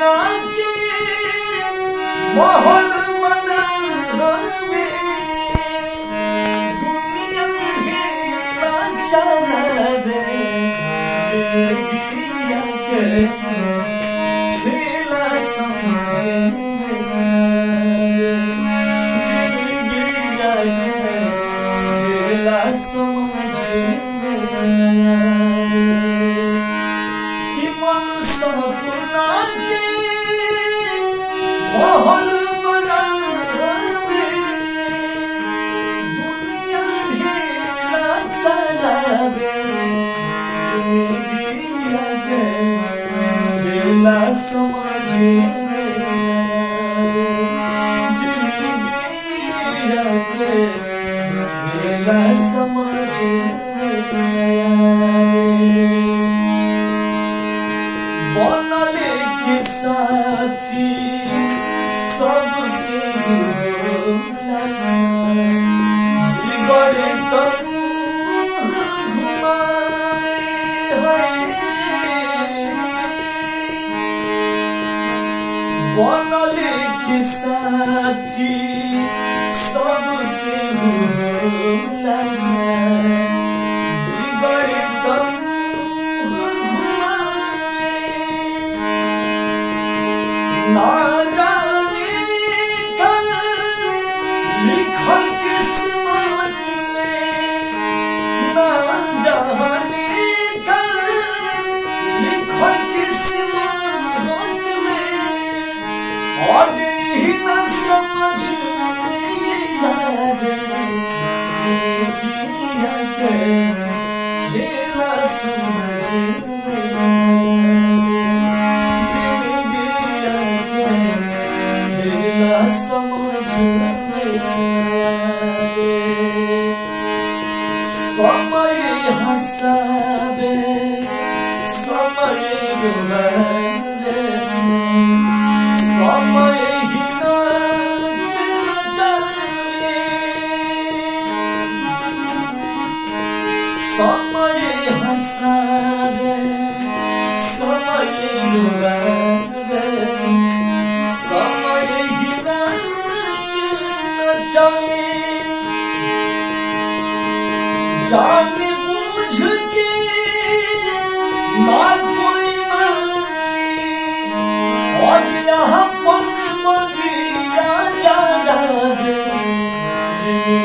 सपना के माहौल बनावे दुनिया घेरा चलावे जिंदगी के खेला समझे जिंदगी के खेला समझे कि मन सपना के माहौल बनावे दुनिया ढेला चलावे जिंदगी के खेला समझे जिंदगी के खेला समझे बनले के साथी सबके बिगड़े तरू घुमावे बनले के साथी सबके बिगड़े तरू ना जाने कल लिखल किस्मत में ना जाने कल लिखल किस्मत में और ही न समझ में आवे जिंदगी के खेला समझ समय हंसावे समय रुलावे समय ही नाच नचावे समय हंसावे समय रुलावे समय ही नाच नचावे जान बूझ के ना कोई मानी और यहाँ पन बगिया जा जावे